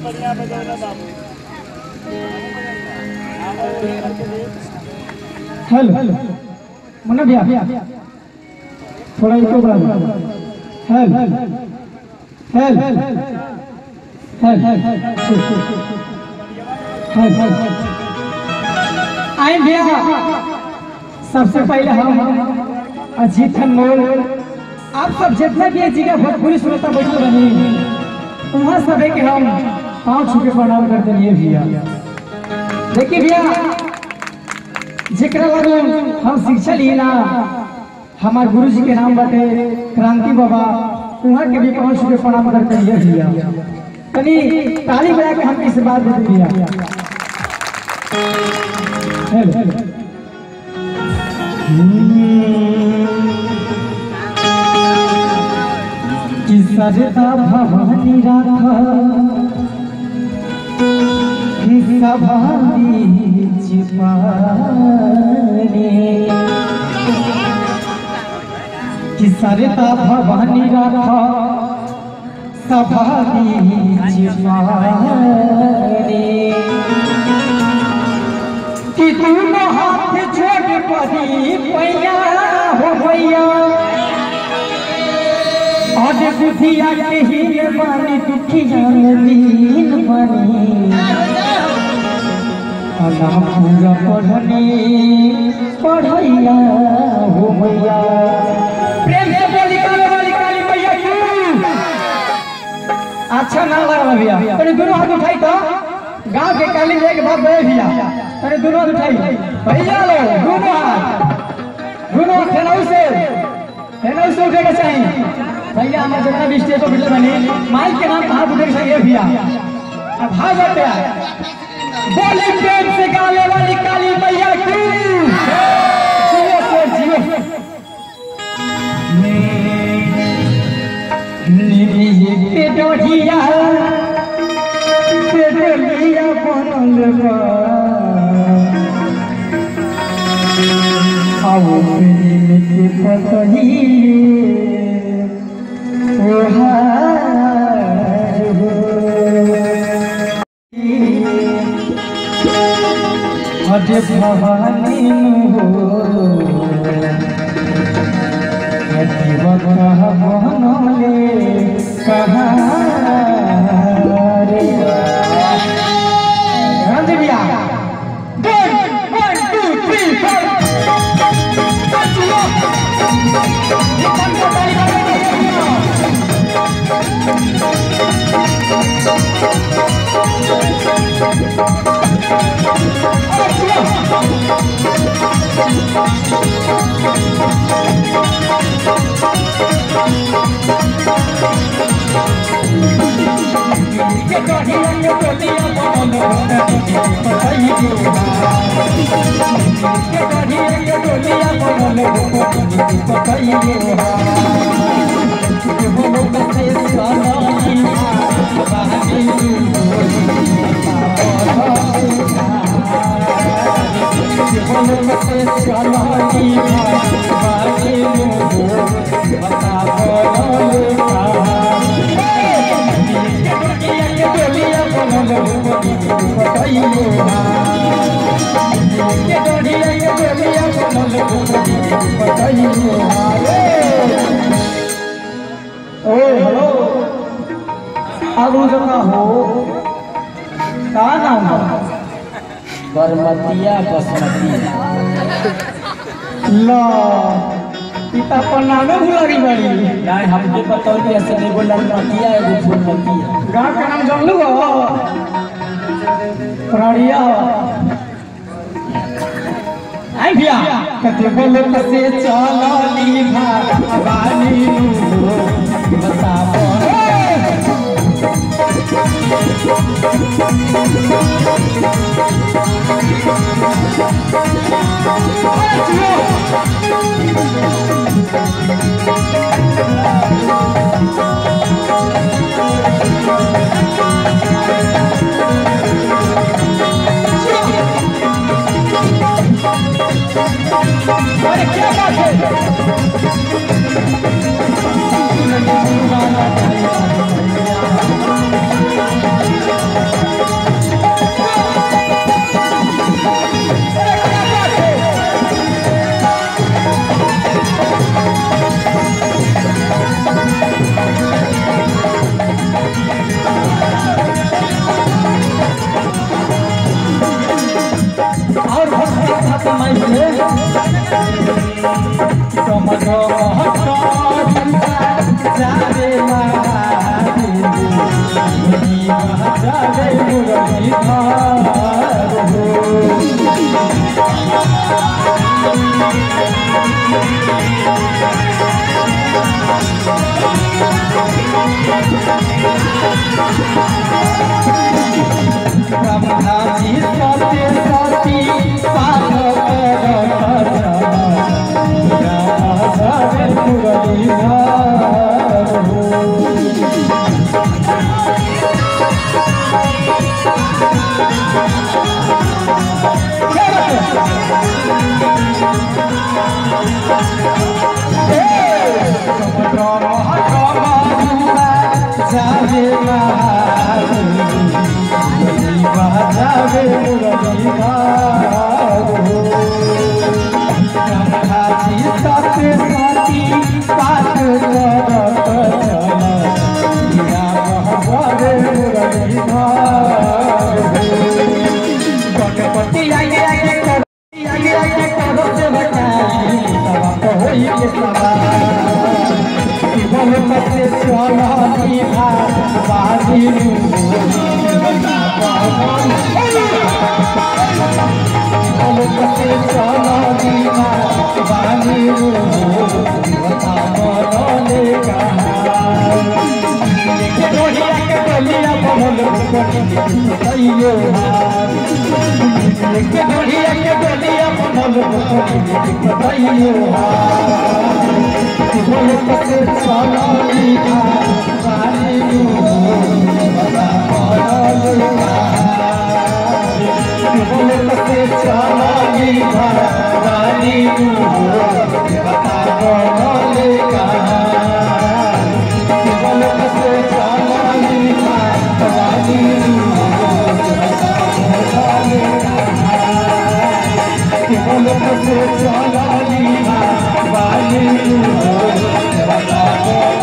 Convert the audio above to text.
Hello मुन्ना भैया थोड़ा eco बढ़ा हेल हेल हेल हेल हेल आए भैया सबसे पहले हम अजीत अनमोल आप सब जितना भी जी का भोजपुरी श्रोता बैठे बनी वहाँ सबे के हम पाँव छू के प्रणाम करते हैं भैया। देखिए भैया जिक्र लगन हम शिक्षा ली ना हमारे गुरु जी के नाम बाटे क्रांति बाबा वहाँ के भी पाँव छू के प्रणाम करते हैं भैया। तनी ताली बजा के हम इस बात बोलते भैया। सरदा भवानी राखा भवानी कि सरदा भवानी राखा सभानी कि तुम हाथ जोड़ पड़ी पैया हो भैया और बुधिया के ही बानी दुखिया लीन बनी अल्लाह पूरा पढ़ने पढ़ैया हो भैया। प्रेम से बोली काली मैया क्यों अच्छा ना लगा भैया। तेरे दोनों हाथ उठाई तो गांव के काली मैया के बात गए भैया। तेरे दोनों हाथ उठाई भैया लो दोनों हेनौ से उठेगा चाहिए भैया। हमारे जितना भी स्टेज पर बिल्ले बनी माइक के नाम कहाँ उठेगा चाहिए भैया। अब भाग जाते हैं बोली प्रेम से गावे वाली काली मैया की जियो से जियो। निरिये के डोढ़िया से डोलिया बनल बा आओ प्रेम के पतही अरे भवानी हो बनले कहाँ रे भैया 1 2 3 बरमतिया बसमतिया ला पिता पर नामे भुला गई बड़ी नहीं हमके बताओ कि ऐसे एगो लड़मतिया एगो फूलमतिया गाँव का नाम जान लो प्राणिया आई भैया कते बोले कसे चलली भवानी बताओ अरे क्या बात है चला